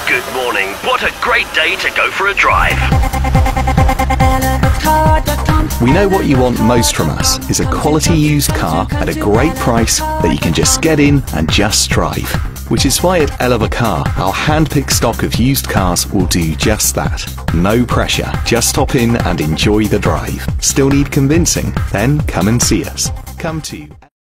Good morning. What a great day to go for a drive. We know what you want most from us is a quality used car at a great price that you can just get in and just drive. Which is why at Car, our hand-picked stock of used cars will do just that. No pressure, just hop in and enjoy the drive. Still need convincing? Then come and see us. Come to